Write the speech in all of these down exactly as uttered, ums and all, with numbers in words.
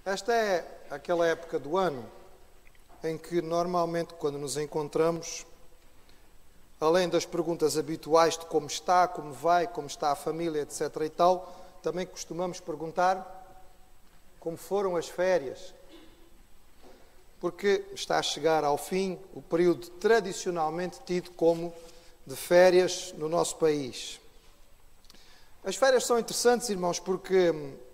Esta é aquela época do ano em que normalmente quando nos encontramos, além das perguntas habituais de como está, como vai, como está a família, etc e tal, também costumamos perguntar como foram as férias. Porque está a chegar ao fim o período tradicionalmente tido como de férias no nosso país. As férias são interessantes, irmãos, porque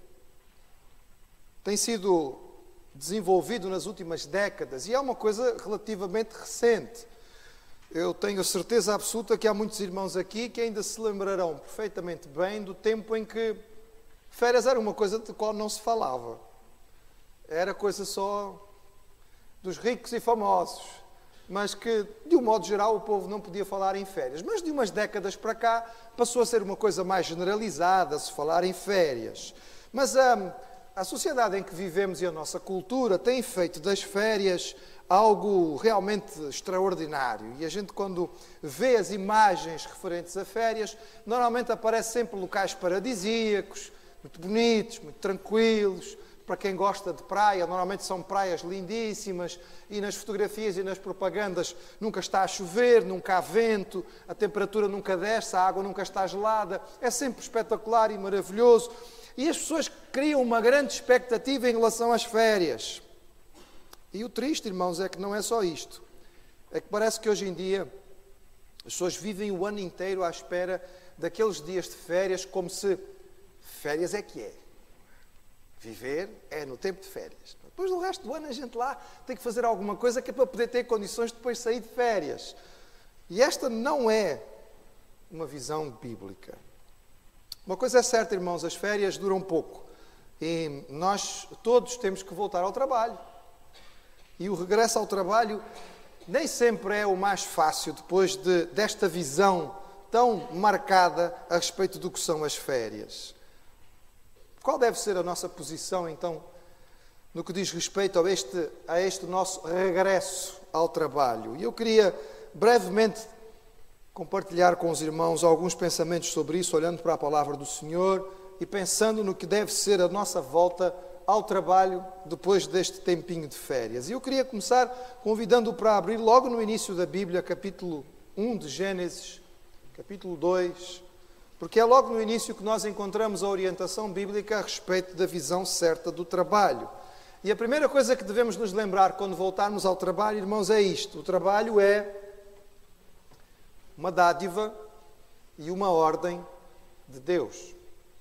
tem sido desenvolvido nas últimas décadas e é uma coisa relativamente recente. Eu tenho certeza absoluta que há muitos irmãos aqui que ainda se lembrarão perfeitamente bem do tempo em que férias era uma coisa de qual não se falava. Era coisa só dos ricos e famosos, mas que, de um modo geral, o povo não podia falar em férias. Mas de umas décadas para cá passou a ser uma coisa mais generalizada, se falar em férias. Mas a, a sociedade em que vivemos e a nossa cultura tem feito das férias algo realmente extraordinário. E a gente, quando vê as imagens referentes a férias, normalmente aparecem sempre locais paradisíacos, muito bonitos, muito tranquilos. Para quem gosta de praia, normalmente são praias lindíssimas e nas fotografias e nas propagandas nunca está a chover, nunca há vento, a temperatura nunca desce, a água nunca está gelada. É sempre espetacular e maravilhoso. E as pessoas criam uma grande expectativa em relação às férias. E o triste, irmãos, é que não é só isto. É que parece que hoje em dia as pessoas vivem o ano inteiro à espera daqueles dias de férias como se férias é que é. Viver é no tempo de férias. Depois do resto do ano a gente lá tem que fazer alguma coisa que é para poder ter condições de depois sair de férias. E esta não é uma visão bíblica. Uma coisa é certa, irmãos, as férias duram pouco. E nós todos temos que voltar ao trabalho. E o regresso ao trabalho nem sempre é o mais fácil depois de, desta visão tão marcada a respeito do que são as férias. Qual deve ser a nossa posição, então, no que diz respeito a este, a este nosso regresso ao trabalho? E eu queria brevemente compartilhar com os irmãos alguns pensamentos sobre isso, olhando para a palavra do Senhor e pensando no que deve ser a nossa volta ao trabalho depois deste tempinho de férias. E eu queria começar convidando-o para abrir logo no início da Bíblia, capítulo um de Gênesis, capítulo dois, porque é logo no início que nós encontramos a orientação bíblica a respeito da visão certa do trabalho. E a primeira coisa que devemos nos lembrar quando voltarmos ao trabalho, irmãos, é isto. O trabalho é uma dádiva e uma ordem de Deus.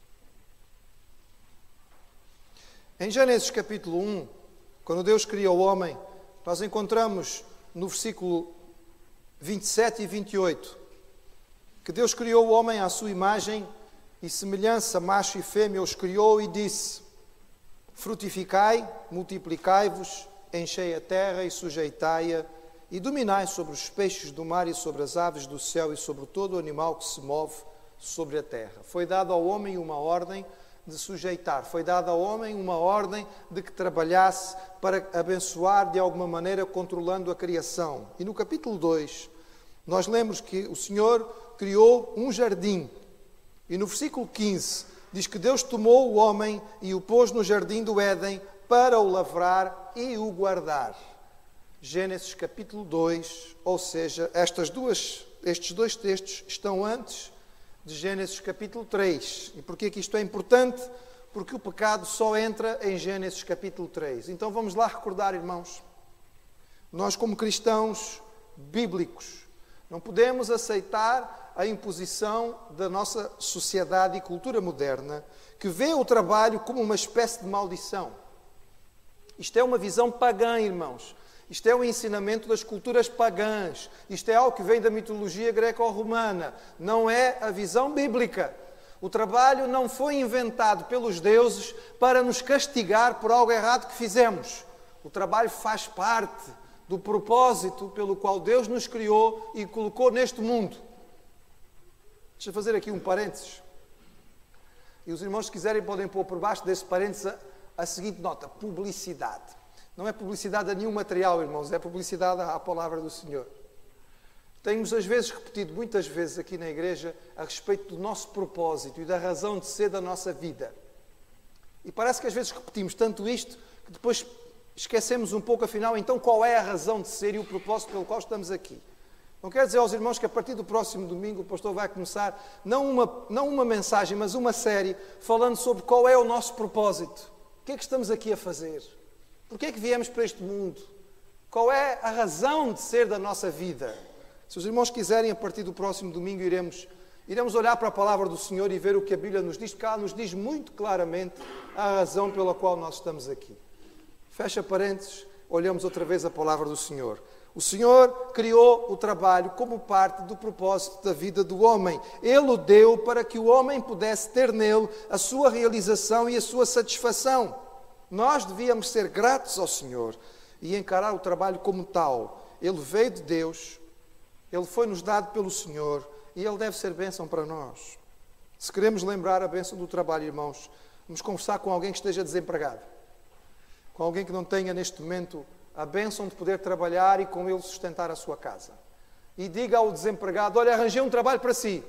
Em Gênesis capítulo um, quando Deus criou o homem, nós encontramos no versículo vinte e sete e vinte e oito, que Deus criou o homem à sua imagem e semelhança, macho e fêmea os criou e disse: frutificai, multiplicai-vos, enchei a terra e sujeitai-a, e dominai sobre os peixes do mar e sobre as aves do céu e sobre todo o animal que se move sobre a terra. Foi dado ao homem uma ordem de sujeitar, foi dado ao homem uma ordem de que trabalhasse para abençoar de alguma maneira, controlando a criação. E no capítulo dois, nós lemos que o Senhor criou um jardim. E no versículo quinze, diz que Deus tomou o homem e o pôs no jardim do Éden para o lavrar e o guardar. Gênesis capítulo dois, ou seja, estas duas, estes dois textos estão antes de Gênesis capítulo três. E porquê que isto é importante? Porque o pecado só entra em Gênesis capítulo três. Então vamos lá recordar, irmãos. Nós, como cristãos bíblicos, não podemos aceitar a imposição da nossa sociedade e cultura moderna, que vê o trabalho como uma espécie de maldição. Isto é uma visão pagã, irmãos. Isto é um ensinamento das culturas pagãs. Isto é algo que vem da mitologia greco-romana. Não é a visão bíblica. O trabalho não foi inventado pelos deuses para nos castigar por algo errado que fizemos. O trabalho faz parte do propósito pelo qual Deus nos criou e colocou neste mundo. Deixa eu fazer aqui um parênteses. E os irmãos, se quiserem, podem pôr por baixo desse parênteses a, a seguinte nota: publicidade. Não é publicidade a nenhum material, irmãos, é publicidade à palavra do Senhor. Tenho-nos às vezes repetido, muitas vezes aqui na igreja, a respeito do nosso propósito e da razão de ser da nossa vida. E parece que às vezes repetimos tanto isto, que que depois esquecemos um pouco, afinal, então qual é a razão de ser e o propósito pelo qual estamos aqui. Não quero dizer aos irmãos que a partir do próximo domingo o pastor vai começar não uma, não uma mensagem, mas uma série falando sobre qual é o nosso propósito. O que é que estamos aqui a fazer? Por que é que viemos para este mundo? Qual é a razão de ser da nossa vida? Se os irmãos quiserem, a partir do próximo domingo iremos, iremos olhar para a palavra do Senhor e ver o que a Bíblia nos diz, porque ela nos diz muito claramente a razão pela qual nós estamos aqui. Fecha parênteses, olhamos outra vez a palavra do Senhor. O Senhor criou o trabalho como parte do propósito da vida do homem. Ele o deu para que o homem pudesse ter nele a sua realização e a sua satisfação. Nós devíamos ser gratos ao Senhor e encarar o trabalho como tal. Ele veio de Deus, ele foi-nos dado pelo Senhor e ele deve ser bênção para nós. Se queremos lembrar a bênção do trabalho, irmãos, vamos conversar com alguém que esteja desempregado. Com alguém que não tenha neste momento a bênção de poder trabalhar e com ele sustentar a sua casa. E diga ao desempregado, olha, arranjei um trabalho para si.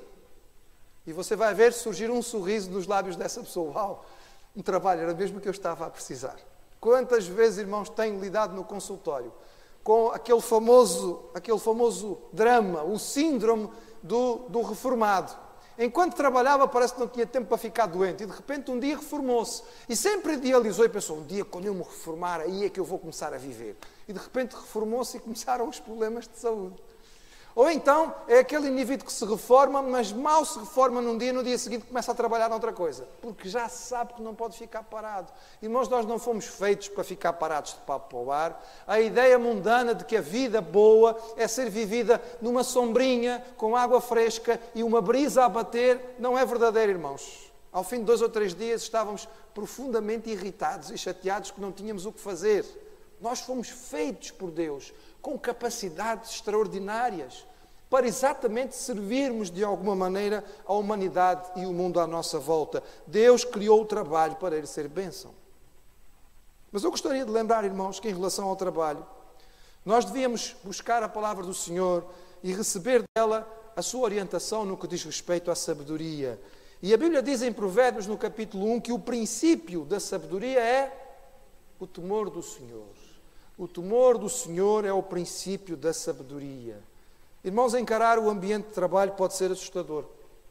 E você vai ver surgir um sorriso nos lábios dessa pessoa. Uau, um trabalho, era mesmo que eu estava a precisar. Quantas vezes, irmãos, tenho lidado no consultório com aquele famoso, aquele famoso drama, o síndrome do, do reformado. Enquanto trabalhava, parece que não tinha tempo para ficar doente. E, de repente, um dia reformou-se. E sempre idealizou e pensou, um dia, quando eu me reformar, aí é que eu vou começar a viver. E, de repente, reformou-se e começaram os problemas de saúde. Ou então, é aquele indivíduo que se reforma, mas mal se reforma num dia, no dia seguinte começa a trabalhar noutra coisa. Porque já sabe que não pode ficar parado. Irmãos, nós não fomos feitos para ficar parados de papo para o ar. A ideia mundana de que a vida boa é ser vivida numa sombrinha, com água fresca e uma brisa a bater, não é verdadeira, irmãos. Ao fim de dois ou três dias estávamos profundamente irritados e chateados que não tínhamos o que fazer. Nós fomos feitos por Deus com capacidades extraordinárias para exatamente servirmos de alguma maneira a humanidade e o mundo à nossa volta. Deus criou o trabalho para ele ser bênção. Mas eu gostaria de lembrar, irmãos, que em relação ao trabalho, nós devíamos buscar a palavra do Senhor e receber dela a sua orientação no que diz respeito à sabedoria. E a Bíblia diz em Provérbios, no capítulo um, que o princípio da sabedoria é o temor do Senhor. O temor do Senhor é o princípio da sabedoria. Irmãos, encarar o ambiente de trabalho pode ser assustador.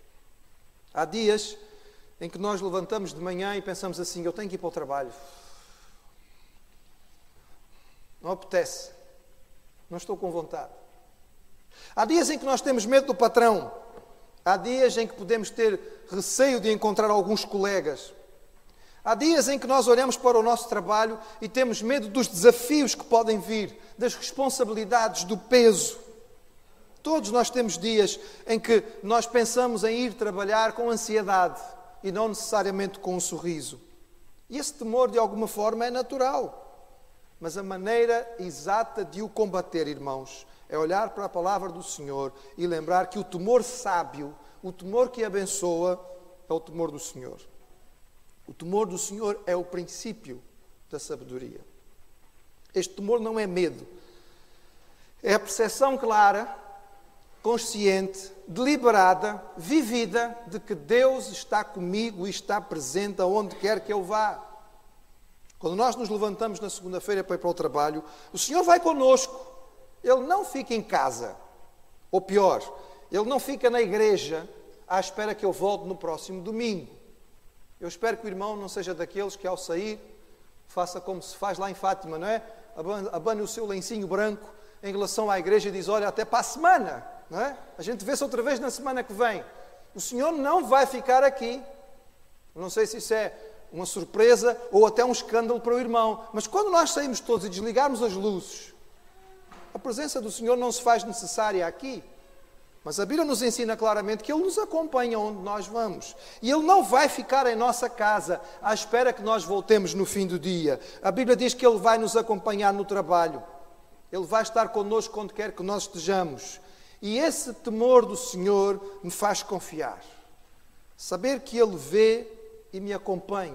Há dias em que nós levantamos de manhã e pensamos assim, eu tenho que ir para o trabalho. Não apetece. Não estou com vontade. Há dias em que nós temos medo do patrão. Há dias em que podemos ter receio de encontrar alguns colegas. Há dias em que nós olhamos para o nosso trabalho e temos medo dos desafios que podem vir, das responsabilidades, do peso. Todos nós temos dias em que nós pensamos em ir trabalhar com ansiedade e não necessariamente com um sorriso. E esse temor, de alguma forma, é natural. Mas a maneira exata de o combater, irmãos, é olhar para a palavra do Senhor e lembrar que o temor sábio, o temor que abençoa, é o temor do Senhor. O temor do Senhor é o princípio da sabedoria. Este temor não é medo. É a percepção clara, consciente, deliberada, vivida, de que Deus está comigo e está presente aonde quer que eu vá. Quando nós nos levantamos na segunda-feira para ir para o trabalho, o Senhor vai connosco. Ele não fica em casa. Ou pior, Ele não fica na igreja à espera que eu volte no próximo domingo. Eu espero que o irmão não seja daqueles que, ao sair, faça como se faz lá em Fátima, não é? Abane o seu lencinho branco em relação à igreja e diz, olha, até para a semana, não é? A gente vê-se outra vez na semana que vem. O Senhor não vai ficar aqui. Não sei se isso é uma surpresa ou até um escândalo para o irmão, mas quando nós saímos todos e desligarmos as luzes, a presença do Senhor não se faz necessária aqui. Mas a Bíblia nos ensina claramente que Ele nos acompanha onde nós vamos. E Ele não vai ficar em nossa casa à espera que nós voltemos no fim do dia. A Bíblia diz que Ele vai nos acompanhar no trabalho. Ele vai estar connosco onde quer que nós estejamos. E esse temor do Senhor me faz confiar. Saber que Ele vê e me acompanha.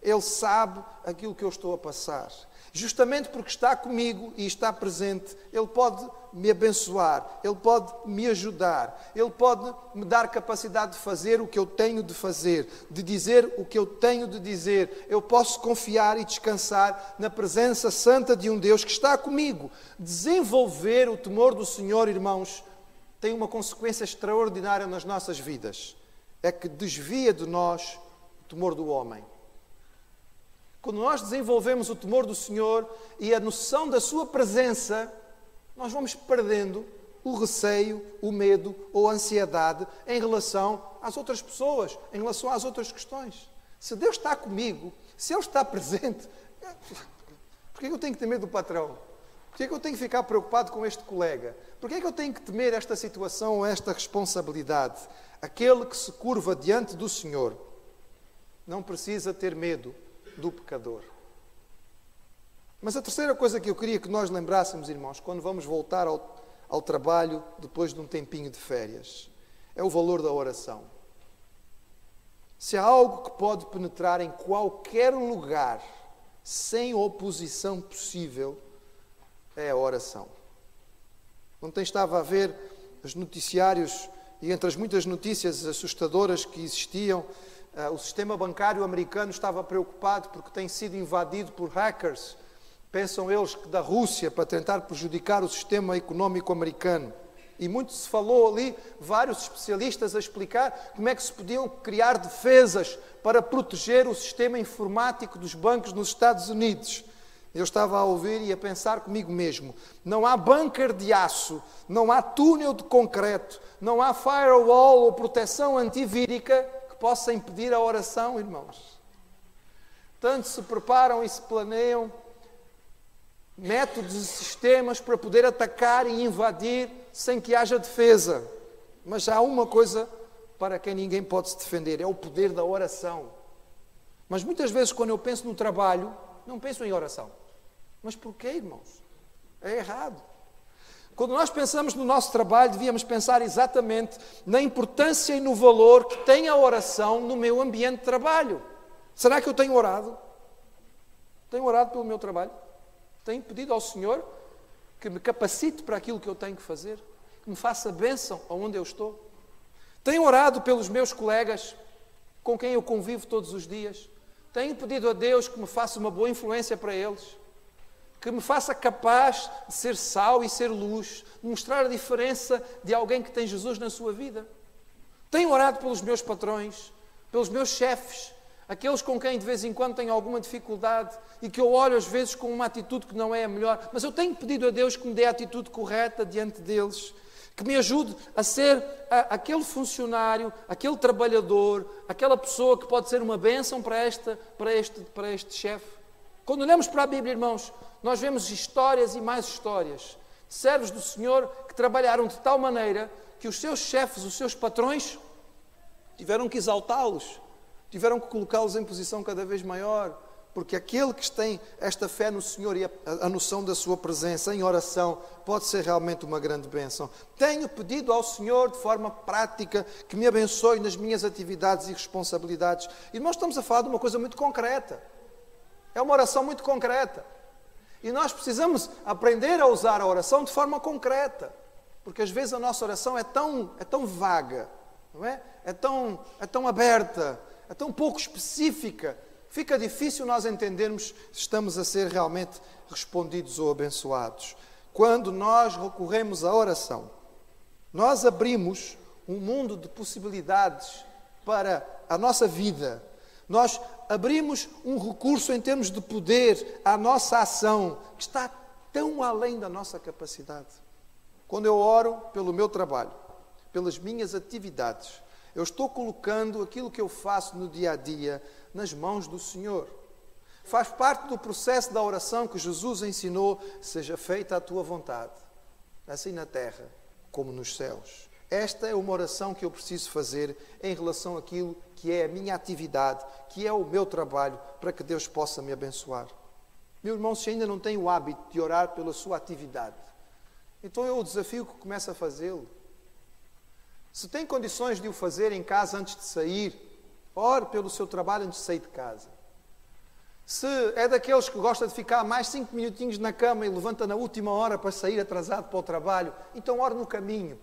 Ele sabe aquilo que eu estou a passar. Justamente porque está comigo e está presente, Ele pode me abençoar, Ele pode me ajudar, Ele pode me dar capacidade de fazer o que eu tenho de fazer, de dizer o que eu tenho de dizer. Eu posso confiar e descansar na presença santa de um Deus que está comigo. Desenvolver o temor do Senhor, irmãos, tem uma consequência extraordinária nas nossas vidas. É que desvia de nós o temor do homem. Quando nós desenvolvemos o temor do Senhor e a noção da sua presença, nós vamos perdendo o receio, o medo ou a ansiedade em relação às outras pessoas, em relação às outras questões. Se Deus está comigo, se Ele está presente, por que eu tenho que ter medo do patrão? Por que eu tenho que ficar preocupado com este colega? Por que eu tenho que temer esta situação ou esta responsabilidade? Aquele que se curva diante do Senhor não precisa ter medo do pecador. Mas a terceira coisa que eu queria que nós lembrássemos, irmãos, quando vamos voltar ao, ao trabalho depois de um tempinho de férias, é o valor da oração. Se há algo que pode penetrar em qualquer lugar sem oposição possível, é a oração. Ontem estava a ver os noticiários e entre as muitas notícias assustadoras que existiam, o sistema bancário americano estava preocupado porque tem sido invadido por hackers, pensam eles que da Rússia, para tentar prejudicar o sistema económico americano. E muito se falou ali, vários especialistas a explicar como é que se podiam criar defesas para proteger o sistema informático dos bancos nos Estados Unidos. Eu estava a ouvir e a pensar comigo mesmo, não há bunker de aço, não há túnel de concreto, não há firewall ou proteção antivírica possa impedir a oração, irmãos. Tanto se preparam e se planeiam métodos e sistemas para poder atacar e invadir sem que haja defesa. Mas há uma coisa para quem ninguém pode se defender, é o poder da oração. Mas muitas vezes quando eu penso no trabalho, não penso em oração. Mas porquê, irmãos? É errado. Quando nós pensamos no nosso trabalho, devíamos pensar exatamente na importância e no valor que tem a oração no meu ambiente de trabalho. Será que eu tenho orado? Tenho orado pelo meu trabalho? Tenho pedido ao Senhor que me capacite para aquilo que eu tenho que fazer? Que me faça bênção aonde eu estou? Tenho orado pelos meus colegas com quem eu convivo todos os dias? Tenho pedido a Deus que me faça uma boa influência para eles? Que me faça capaz de ser sal e ser luz, de mostrar a diferença de alguém que tem Jesus na sua vida. Tenho orado pelos meus patrões, pelos meus chefes, aqueles com quem de vez em quando tenho alguma dificuldade e que eu olho às vezes com uma atitude que não é a melhor, mas eu tenho pedido a Deus que me dê a atitude correta diante deles, que me ajude a ser a, aquele funcionário, aquele trabalhador, aquela pessoa que pode ser uma bênção para, esta, para este, para este chefe. Quando olhamos para a Bíblia, irmãos, nós vemos histórias e mais histórias de servos do Senhor que trabalharam de tal maneira que os seus chefes, os seus patrões, tiveram que exaltá-los, tiveram que colocá-los em posição cada vez maior, porque aquele que tem esta fé no Senhor e a, a noção da sua presença em oração pode ser realmente uma grande bênção. Tenho pedido ao Senhor de forma prática que me abençoe nas minhas atividades e responsabilidades. Irmãos, estamos a falar de uma coisa muito concreta. É uma oração muito concreta. E nós precisamos aprender a usar a oração de forma concreta. Porque às vezes a nossa oração é tão, é tão vaga, não é? É tão, é tão aberta, é tão pouco específica. Fica difícil nós entendermos se estamos a ser realmente respondidos ou abençoados. Quando nós recorremos à oração, nós abrimos um mundo de possibilidades para a nossa vida. Nós abrimos um recurso em termos de poder à nossa ação, que está tão além da nossa capacidade. Quando eu oro pelo meu trabalho, pelas minhas atividades, eu estou colocando aquilo que eu faço no dia a dia nas mãos do Senhor. Faz parte do processo da oração que Jesus ensinou, seja feita a tua vontade, assim na terra como nos céus. Esta é uma oração que eu preciso fazer em relação àquilo que é a minha atividade, que é o meu trabalho, para que Deus possa me abençoar. Meu irmão, se ainda não tem o hábito de orar pela sua atividade, então eu o desafio que começa a fazê-lo. Se tem condições de o fazer em casa antes de sair, ore pelo seu trabalho antes de sair de casa. Se é daqueles que gosta de ficar mais cinco minutinhos na cama e levanta na última hora para sair atrasado para o trabalho, então ore no caminho.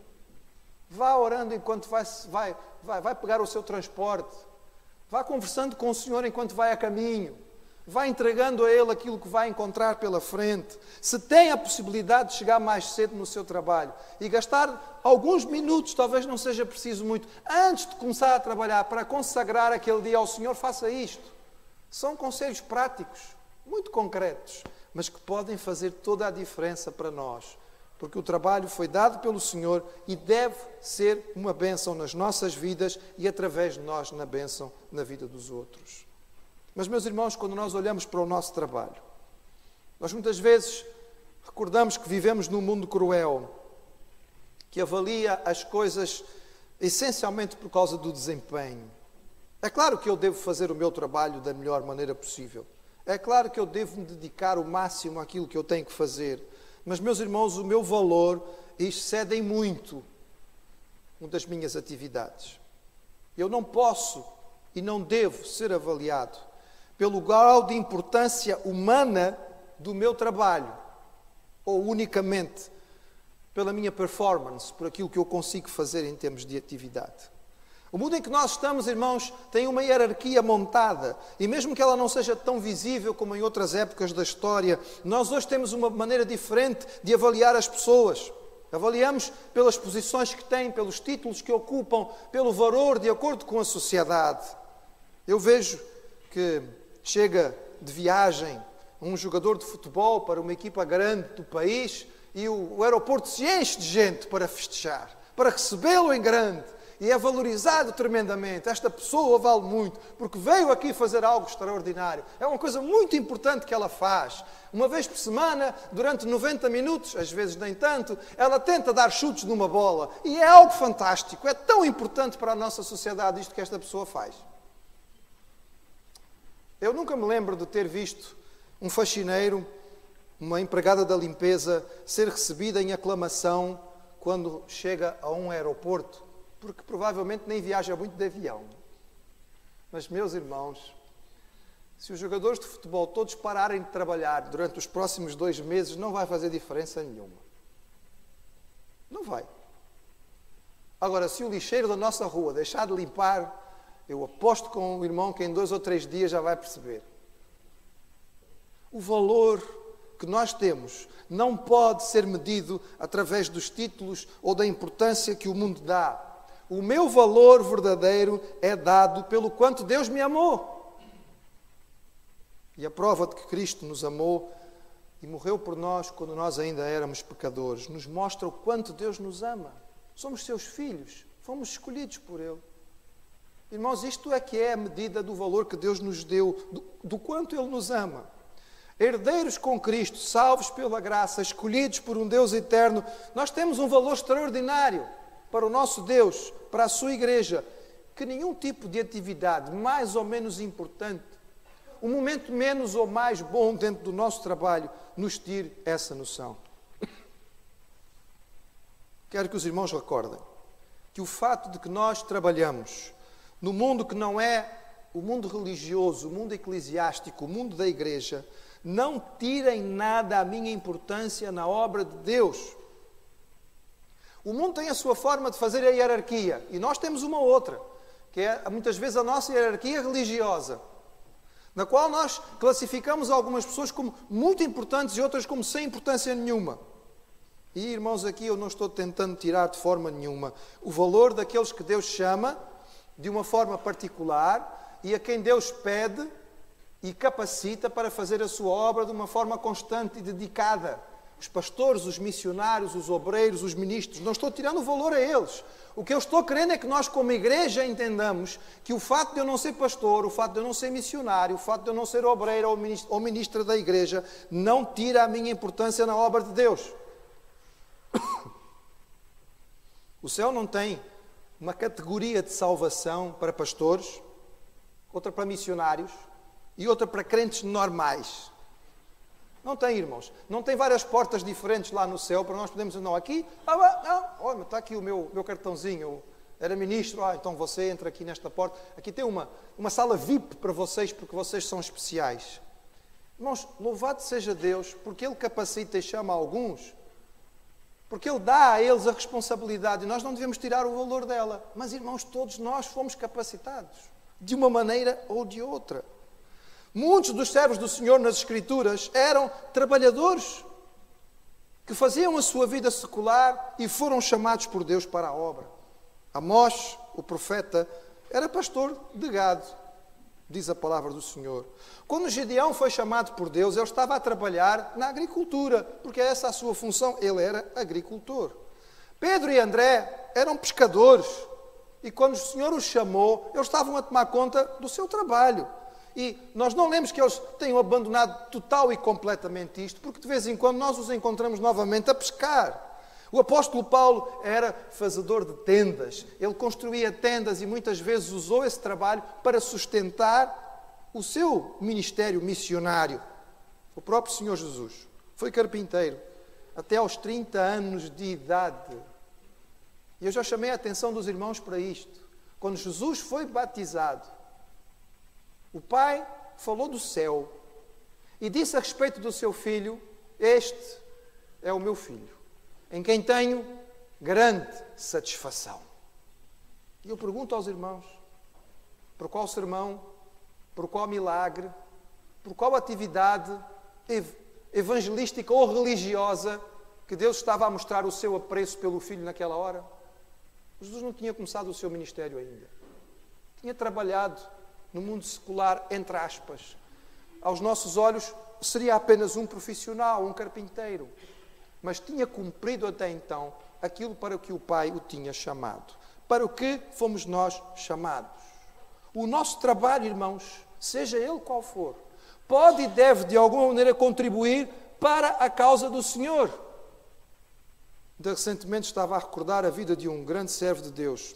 Vá orando enquanto vai, vai, vai, vai pegar o seu transporte. Vá conversando com o Senhor enquanto vai a caminho. Vá entregando a Ele aquilo que vai encontrar pela frente. Se tem a possibilidade de chegar mais cedo no seu trabalho e gastar alguns minutos, talvez não seja preciso muito, antes de começar a trabalhar, para consagrar aquele dia ao Senhor, faça isto. São conselhos práticos, muito concretos, mas que podem fazer toda a diferença para nós. Porque o trabalho foi dado pelo Senhor e deve ser uma bênção nas nossas vidas e através de nós na bênção na vida dos outros. Mas, meus irmãos, quando nós olhamos para o nosso trabalho, nós muitas vezes recordamos que vivemos num mundo cruel, que avalia as coisas essencialmente por causa do desempenho. É claro que eu devo fazer o meu trabalho da melhor maneira possível. É claro que eu devo me dedicar o máximo àquilo que eu tenho que fazer. Mas, meus irmãos, o meu valor excede em muito uma das minhas atividades. Eu não posso e não devo ser avaliado pelo grau de importância humana do meu trabalho, ou unicamente pela minha performance, por aquilo que eu consigo fazer em termos de atividade. O mundo em que nós estamos, irmãos, tem uma hierarquia montada, e mesmo que ela não seja tão visível como em outras épocas da história, nós hoje temos uma maneira diferente de avaliar as pessoas. Avaliamos pelas posições que têm, pelos títulos que ocupam, pelo valor de acordo com a sociedade. Eu vejo que chega de viagem um jogador de futebol para uma equipa grande do país e o, o aeroporto se enche de gente para festejar, para recebê-lo em grande. E é valorizado tremendamente. Esta pessoa vale muito, porque veio aqui fazer algo extraordinário. É uma coisa muito importante que ela faz. Uma vez por semana, durante noventa minutos, às vezes nem tanto, ela tenta dar chutes numa bola. E é algo fantástico. É tão importante para a nossa sociedade isto que esta pessoa faz. Eu nunca me lembro de ter visto um faxineiro, uma empregada da limpeza, ser recebida em aclamação quando chega a um aeroporto, porque provavelmente nem viaja muito de avião. Mas, meus irmãos, se os jogadores de futebol todos pararem de trabalhar durante os próximos dois meses, não vai fazer diferença nenhuma. Não vai. Agora, se o lixeiro da nossa rua deixar de limpar, eu aposto com o irmão que em dois ou três dias já vai perceber. O valor que nós temos não pode ser medido através dos títulos ou da importância que o mundo dá. O meu valor verdadeiro é dado pelo quanto Deus me amou. E a prova de que Cristo nos amou e morreu por nós quando nós ainda éramos pecadores nos mostra o quanto Deus nos ama. Somos seus filhos, fomos escolhidos por Ele. Irmãos, isto é que é a medida do valor que Deus nos deu, do, do quanto Ele nos ama. Herdeiros com Cristo, salvos pela graça, escolhidos por um Deus eterno, nós temos um valor extraordinário para o nosso Deus, para a sua igreja, que nenhum tipo de atividade mais ou menos importante, um momento menos ou mais bom dentro do nosso trabalho, nos tire essa noção. Quero que os irmãos recordem que o fato de que nós trabalhamos no mundo que não é o mundo religioso, o mundo eclesiástico, o mundo da igreja, não tira em nada a minha importância na obra de Deus. O mundo tem a sua forma de fazer a hierarquia e nós temos uma outra, que é muitas vezes a nossa hierarquia religiosa, na qual nós classificamos algumas pessoas como muito importantes e outras como sem importância nenhuma. E, irmãos, aqui eu não estou tentando tirar de forma nenhuma o valor daqueles que Deus chama de uma forma particular e a quem Deus pede e capacita para fazer a sua obra de uma forma constante e dedicada. Os pastores, os missionários, os obreiros, os ministros, não estou tirando o valor a eles. O que eu estou querendo é que nós, como igreja, entendamos que o facto de eu não ser pastor, o facto de eu não ser missionário, o facto de eu não ser obreiro ou ministra da igreja, não tira a minha importância na obra de Deus. O céu não tem uma categoria de salvação para pastores, outra para missionários e outra para crentes normais. Não tem, irmãos. Não tem várias portas diferentes lá no céu para nós podermos dizer, não, aqui, ah, não, olha, está aqui o meu, meu cartãozinho, eu era ministro, ah, então você entra aqui nesta porta. Aqui tem uma, uma sala V I P para vocês, porque vocês são especiais. Irmãos, louvado seja Deus, porque Ele capacita e chama alguns, porque Ele dá a eles a responsabilidade e nós não devemos tirar o valor dela. Mas, irmãos, todos nós fomos capacitados, de uma maneira ou de outra. Muitos dos servos do Senhor nas Escrituras eram trabalhadores que faziam a sua vida secular e foram chamados por Deus para a obra. Amós, o profeta, era pastor de gado, diz a palavra do Senhor. Quando Gideão foi chamado por Deus, ele estava a trabalhar na agricultura, porque essa é a sua função, ele era agricultor. Pedro e André eram pescadores, e quando o Senhor os chamou, eles estavam a tomar conta do seu trabalho. E nós não lemos que eles tenham abandonado total e completamente isto, porque de vez em quando nós os encontramos novamente a pescar. O apóstolo Paulo era fazedor de tendas. Ele construía tendas e muitas vezes usou esse trabalho para sustentar o seu ministério missionário. O próprio Senhor Jesus foi carpinteiro até aos trinta anos de idade. E eu já chamei a atenção dos irmãos para isto. Quando Jesus foi batizado, o Pai falou do céu e disse a respeito do seu filho: este é o meu filho, em quem tenho grande satisfação. E eu pergunto aos irmãos, por qual sermão, por qual milagre, por qual atividade evangelística ou religiosa que Deus estava a mostrar o seu apreço pelo filho naquela hora? Jesus não tinha começado o seu ministério ainda. Tinha trabalhado no mundo secular, entre aspas. Aos nossos olhos, seria apenas um profissional, um carpinteiro. Mas tinha cumprido até então aquilo para o que o Pai o tinha chamado. Para o que fomos nós chamados. O nosso trabalho, irmãos, seja ele qual for, pode e deve de alguma maneira contribuir para a causa do Senhor. De recentemente estava a recordar a vida de um grande servo de Deus.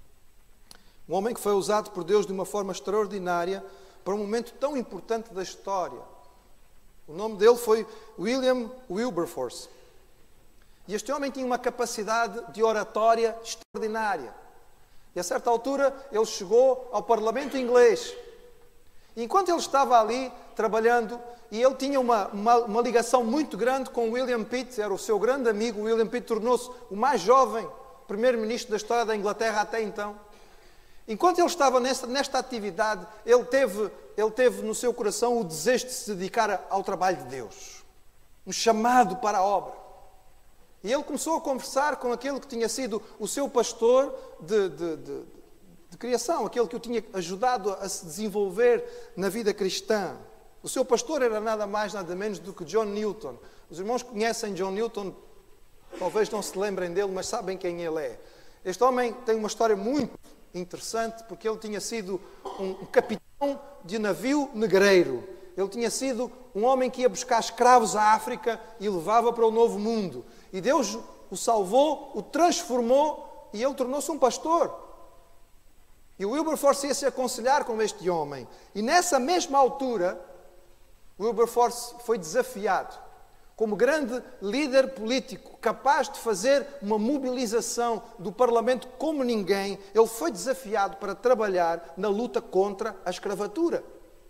Um homem que foi usado por Deus de uma forma extraordinária para um momento tão importante da história. O nome dele foi William Wilberforce. E este homem tinha uma capacidade de oratória extraordinária. E a certa altura ele chegou ao Parlamento inglês. E enquanto ele estava ali trabalhando, e ele tinha uma, uma, uma ligação muito grande com William Pitt, era o seu grande amigo. William Pitt tornou-se o mais jovem primeiro-ministro da história da Inglaterra até então. Enquanto ele estava nesta, nesta atividade, ele teve, ele teve no seu coração o desejo de se dedicar ao trabalho de Deus. Um chamado para a obra. E ele começou a conversar com aquele que tinha sido o seu pastor de, de, de, de criação, aquele que o tinha ajudado a se desenvolver na vida cristã. O seu pastor era nada mais, nada menos do que John Newton. Os irmãos conhecem John Newton, talvez não se lembrem dele, mas sabem quem ele é. Este homem tem uma história muito interessante, porque ele tinha sido um capitão de navio negreiro. Ele tinha sido um homem que ia buscar escravos à África e levava para o Novo Mundo. E Deus o salvou, o transformou e ele tornou-se um pastor. E o Wilberforce ia se aconselhar com este homem. E nessa mesma altura, Wilberforce foi desafiado como grande líder político, capaz de fazer uma mobilização do Parlamento como ninguém. Ele foi desafiado para trabalhar na luta contra a escravatura.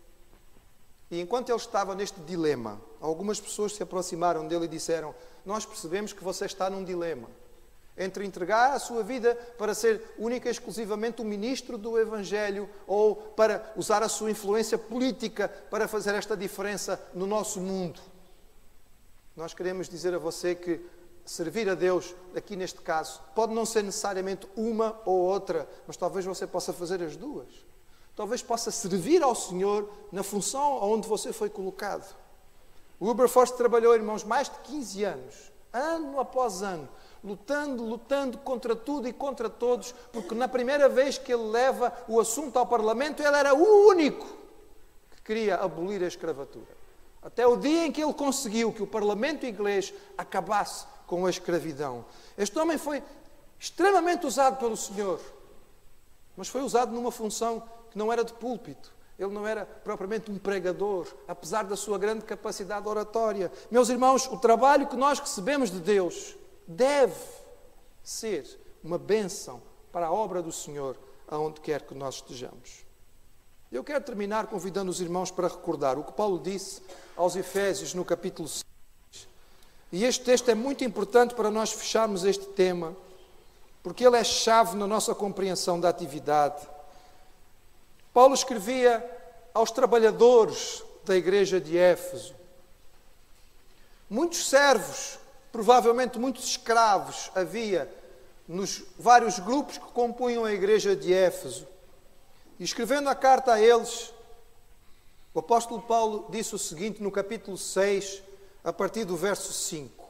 E enquanto ele estava neste dilema, algumas pessoas se aproximaram dele e disseram: nós percebemos que você está num dilema entre entregar a sua vida para ser única e exclusivamente o ministro do Evangelho ou para usar a sua influência política para fazer esta diferença no nosso mundo. Nós queremos dizer a você que servir a Deus, aqui neste caso, pode não ser necessariamente uma ou outra, mas talvez você possa fazer as duas. Talvez possa servir ao Senhor na função onde você foi colocado. O Wilberforce trabalhou, irmãos, mais de quinze anos, ano após ano, lutando, lutando contra tudo e contra todos, porque na primeira vez que ele leva o assunto ao Parlamento, ele era o único que queria abolir a escravatura. Até o dia em que ele conseguiu que o Parlamento inglês acabasse com a escravidão. Este homem foi extremamente usado pelo Senhor, mas foi usado numa função que não era de púlpito. Ele não era propriamente um pregador, apesar da sua grande capacidade oratória. Meus irmãos, o trabalho que nós recebemos de Deus deve ser uma bênção para a obra do Senhor, aonde quer que nós estejamos. Eu quero terminar convidando os irmãos para recordar o que Paulo disse aos Efésios no capítulo seis. E este texto é muito importante para nós fecharmos este tema, porque ele é chave na nossa compreensão da atividade. Paulo escrevia aos trabalhadores da igreja de Éfeso. Muitos servos, provavelmente muitos escravos havia nos vários grupos que compunham a igreja de Éfeso. E escrevendo a carta a eles, o apóstolo Paulo disse o seguinte no capítulo seis, a partir do verso cinco.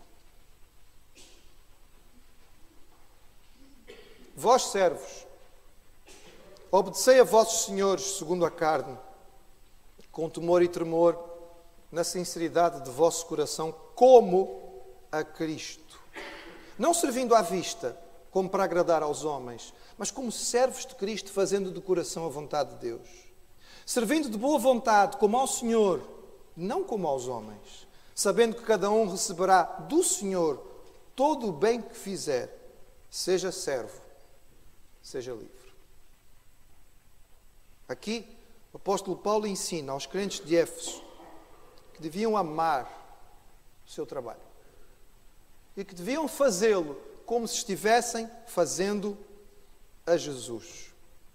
Vós, servos, obedecei a vossos senhores segundo a carne, com temor e tremor, na sinceridade de vosso coração, como a Cristo. Não servindo à vista, como para agradar aos homens, mas como servos de Cristo, fazendo de coração a vontade de Deus. Servindo de boa vontade, como ao Senhor, não como aos homens, sabendo que cada um receberá do Senhor todo o bem que fizer, seja servo, seja livre. Aqui, o apóstolo Paulo ensina aos crentes de Éfeso que deviam amar o seu trabalho e que deviam fazê-lo como se estivessem fazendo a Jesus.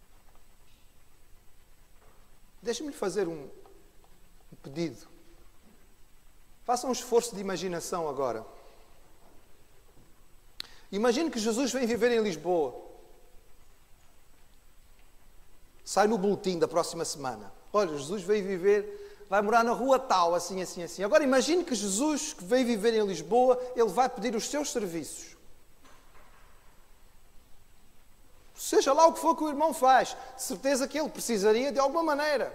Deixe-me fazer um, um pedido. Faça um esforço de imaginação agora. Imagine que Jesus vem viver em Lisboa. Sai no boletim da próxima semana. Olha, Jesus veio viver, vai morar na rua tal, assim, assim, assim. Agora imagine que Jesus, que veio viver em Lisboa, ele vai pedir os seus serviços. Seja lá o que for que o irmão faz, de certeza que ele precisaria de alguma maneira.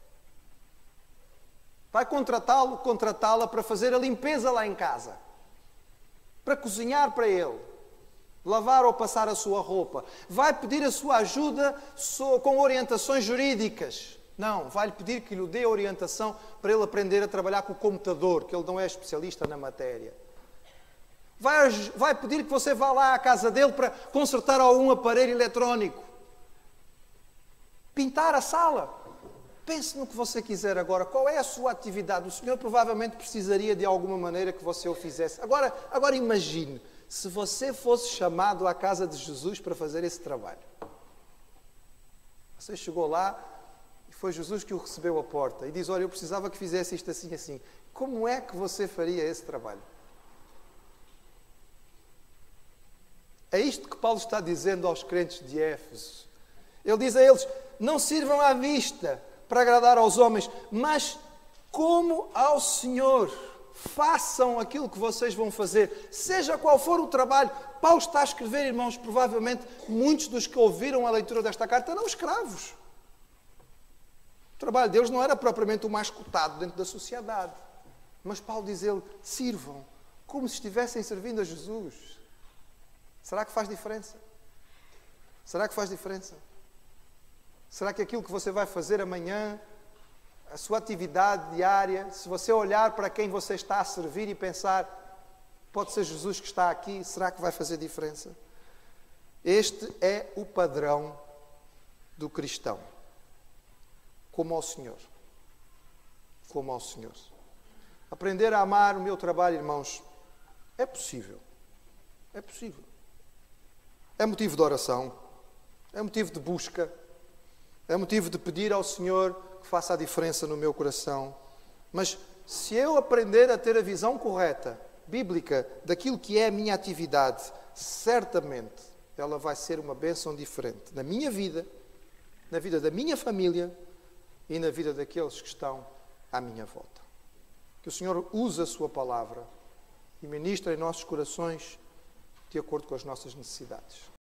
Vai contratá-lo, contratá-la para fazer a limpeza lá em casa. Para cozinhar para ele. Lavar ou passar a sua roupa. Vai pedir a sua ajuda com orientações jurídicas. Não, vai-lhe pedir que lhe dê orientação para ele aprender a trabalhar com o computador, que ele não é especialista na matéria. Vai, vai pedir que você vá lá à casa dele para consertar algum aparelho eletrónico. Pintar a sala. Pense no que você quiser agora. Qual é a sua atividade? O Senhor provavelmente precisaria de alguma maneira que você o fizesse. Agora, agora imagine, se você fosse chamado à casa de Jesus para fazer esse trabalho. Você chegou lá e foi Jesus que o recebeu à porta e diz, olha, eu precisava que fizesse isto assim, assim. Como é que você faria esse trabalho? É isto que Paulo está dizendo aos crentes de Éfeso. Ele diz a eles, não sirvam à vista para agradar aos homens, mas como ao Senhor. Façam aquilo que vocês vão fazer, seja qual for o trabalho. Paulo está a escrever, irmãos, provavelmente muitos dos que ouviram a leitura desta carta eram escravos. O trabalho deles não era propriamente o mais cotado dentro da sociedade. Mas Paulo diz ele, sirvam como se estivessem servindo a Jesus. Será que faz diferença? Será que faz diferença? Será que aquilo que você vai fazer amanhã, a sua atividade diária, se você olhar para quem você está a servir e pensar, pode ser Jesus que está aqui, será que vai fazer diferença? Este é o padrão do cristão. Como ao Senhor. Como ao Senhor. Aprender a amar o meu trabalho, irmãos, é possível. É possível. É motivo de oração, é motivo de busca, é motivo de pedir ao Senhor que faça a diferença no meu coração. Mas se eu aprender a ter a visão correta, bíblica, daquilo que é a minha atividade, certamente ela vai ser uma bênção diferente na minha vida, na vida da minha família e na vida daqueles que estão à minha volta. Que o Senhor use a sua palavra e ministre em nossos corações de acordo com as nossas necessidades.